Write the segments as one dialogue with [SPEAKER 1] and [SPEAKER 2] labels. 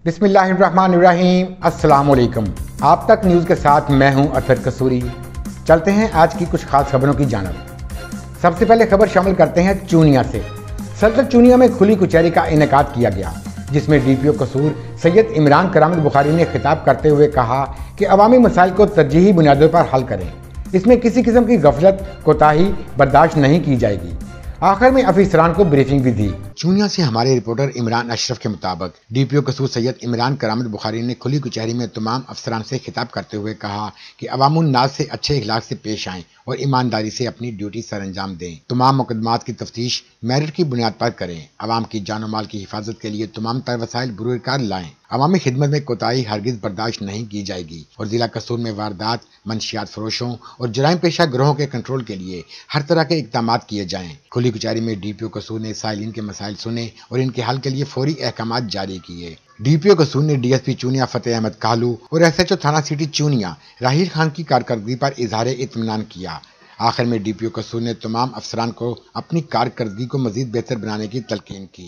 [SPEAKER 1] बिस्मिल्लाहिर्रहमानिर्रहीम। अस्सलाम वालेकुम। आप तक न्यूज़ के साथ मैं हूं अरफत कसूरी। चलते हैं आज की कुछ खास खबरों की जानब। सबसे पहले खबर शामिल करते हैं चूनिया से। सल्तनत चूनिया में खुली कचहरी का इनेकाद किया गया, जिसमें डीपीओ कसूर सैयद इमरान करामत बुखारी ने खिताब करते हुए कहा कि अवामी मसाइल को तरजीही बुनियादों पर हल करें। इसमें किसी किस्म की गफलत कोताही बर्दाश्त नहीं की जाएगी। आखिर में अफसरान को ब्रीफिंग भी दी। चूनिया से हमारे रिपोर्टर इमरान अशरफ के मुताबिक डीपीओ कसूर सैयद इमरान करामत बुखारी ने खुली कचहरी में तमाम अफसरान से खिताब करते हुए कहा कि अवामुन नाज से अच्छे इखलाक से पेश आएं और ईमानदारी से अपनी ड्यूटी सर अंजाम दें। तमाम मुकदमात की तफ्तीश मेरिट की बुनियाद पर करें। अवाम की जान माल की हिफाजत के लिए तमाम तर वसाइल बुरुकार लाएं। अवामी खिदमत में कोताही हरगिज बर्दाश्त नहीं की जाएगी और जिला कसूर में वारदात, मंशियात फरोशों और जराइम पेशा गिरोहों के कंट्रोल के लिए हर तरह के इक़दाम किए जाएं। खुली कचहरी में डीपीओ कसूर ने साइलिन के मसाइल सुने और इनके हल के लिए फौरी अहकाम जारी किए। डीपीओ कसूर ने डीएसपी चूनिया फतेह अहमद कालू और एसएचओ थाना सिटी चूनिया राहिल खान की कारकर्दगी पर इजहार इत्मीनान किया। आखिर में डीपीओ कसूर ने तमाम अफसरान को अपनी कारकर्दगी को मजीद बेहतर बनाने की तलकीन की।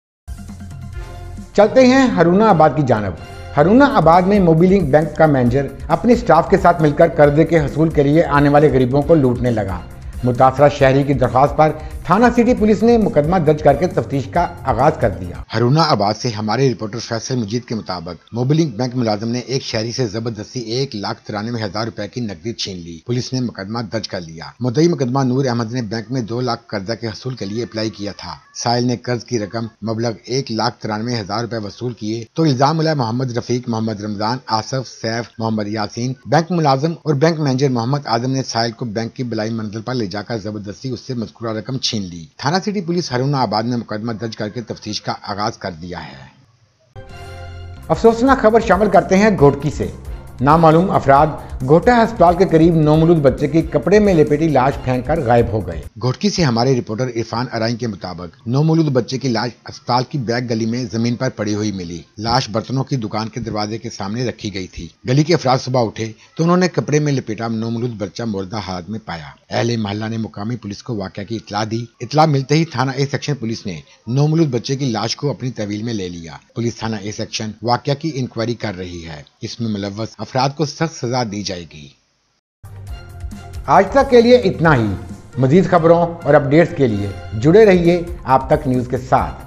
[SPEAKER 1] चलते हैं हरूना आबाद की जानब। हरूना आबाद में मोबिलिंग बैंक का मैनेजर अपने स्टाफ के साथ मिलकर कर्जे के हसूल के लिए आने वाले गरीबों को लूटने लगा। मुतासरा शहरी की दरख्वास्त पर थाना सिटी पुलिस ने मुकदमा दर्ज करके तफ्तीश का आगाज कर दिया। हरूना आबाद से हमारे रिपोर्टर फैसल मजीद के मुताबिक मोबिलिंग बैंक मुलाजिम ने एक शहरी से जबरदस्ती 1,93,000 रुपए की नकदी छीन ली। पुलिस ने मुकदमा दर्ज कर लिया। मुद्दई मुकदमा नूर अहमद ने बैंक में 2 लाख कर्जा के हसूल के लिए अप्लाई किया था। साहिल ने कर्ज की रकम मबलग 1,93,000 रुपए वसूल किए तो इल्जाम मिला मोहम्मद रफीक, मोहम्मद रमजान, आसफ, सैफ, मोहम्मद यासीन, बैंक मुलाजिम और बैंक मैनेजर मोहम्मद आदम ने साहिल को बैंक की बलाई मंजिल पर ले जाकर जबरदस्ती उससे मज़कूरा रकम छीन ली। थाना सिटी पुलिस हरूना आबाद में मुकदमा दर्ज करके तफ्तीश का आगाज कर दिया है। अफसोसनाक खबर शामिल करते हैं घोटकी से। नामालूम अफराद घोटा अस्पताल के करीब नौमौलूद बच्चे की कपड़े में लपेटी लाश फेंककर गायब हो गए। घोटकी से हमारे रिपोर्टर इरफान अराई के मुताबिक नौमौलूद बच्चे की लाश अस्पताल की बैक गली में जमीन पर पड़ी हुई मिली। लाश बर्तनों की दुकान के दरवाजे के सामने रखी गई थी। गली के अफराद सुबह उठे तो उन्होंने कपड़े में लपेटा नौमौलूद बच्चा मुर्दा हालत में पाया। अहले मोहल्ला ने मुकामी पुलिस को वाकया की इत्तला दी। इत्तला मिलते ही थाना ए सेक्शन पुलिस ने नौमौलूद बच्चे की लाश को अपनी तहवील में ले लिया। पुलिस थाना ए सेक्शन वाकया की इंक्वायरी कर रही है। इसमें मुलव्वस अफराद को सख्त सजा दी जाएगी। आज तक के लिए इतना ही। मजीद खबरों और अपडेट्स के लिए जुड़े रहिए आप तक न्यूज़ के साथ।